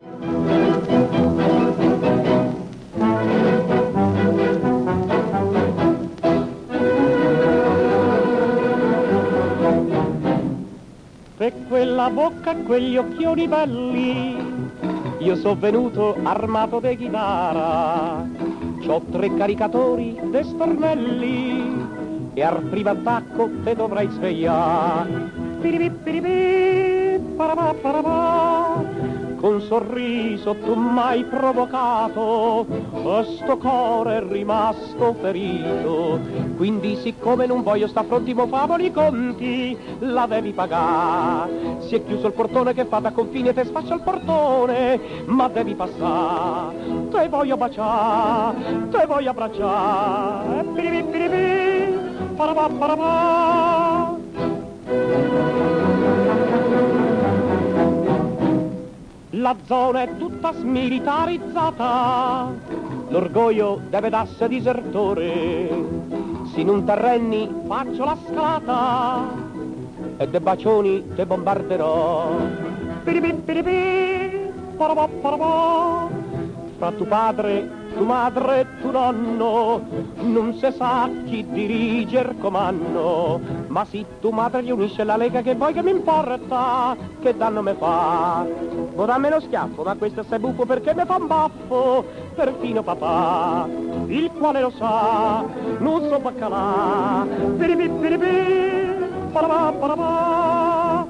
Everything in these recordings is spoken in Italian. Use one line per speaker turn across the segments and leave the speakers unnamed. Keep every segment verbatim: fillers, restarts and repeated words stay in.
Per quella bocca e quegli occhioni belli, io so venuto armato de chitarra, c'ho tre caricatori de stornelli e al primo attacco te dovrai svegliare. Piripì, piripì, parapà, parapà, con sorriso tu m'hai provocato, sto cuore è rimasto ferito, quindi siccome non voglio sta fronti mo favoli conti, la devi pagare. Si è chiuso il portone che fa da confine, te sfascia il portone, ma devi passare. Te voglio baciare, te voglio abbracciare, piripì, piripì, parapà, parapà. La zona è tutta smilitarizzata, l'orgoglio deve darsi disertore, se in terreni faccio la scalata e de bacioni te bombarderò. Piripì, piripì, parapà, parapà, fra tu padre, tu madre e tu nonno, non se sa chi dirige il comando, ma se tu madre gli unisce la lega che vuoi che mi importa, che danno me fa? Vuoi darmi lo schiaffo, ma questo sei buffo perché mi fa un baffo, perfino papà, il quale lo sa, non so baccalà, piripì, piripì, parapà, parapà.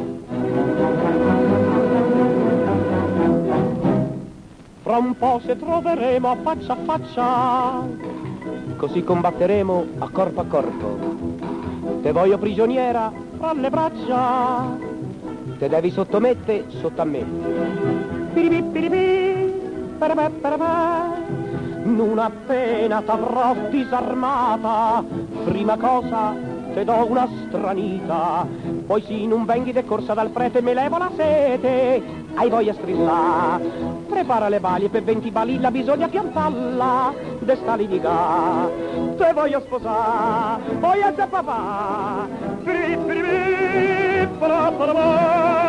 Fra un po' se troveremo a faccia a faccia, così combatteremo a corpo a corpo. Te voglio prigioniera fra le braccia, te devi sottomettere sotto a me. Piripì, piripì, parapà, parapà, non appena t'avrò disarmata, prima cosa te do una stranita, poi sì non venghi de corsa dal prete, me levo la sete, hai voglia strillare. Prepara le balie per venti balilla, bisogna piantarla, de sta litigà. Te voglio sposare, voglio essere papà. Piripì, piripì, parapà, parapà.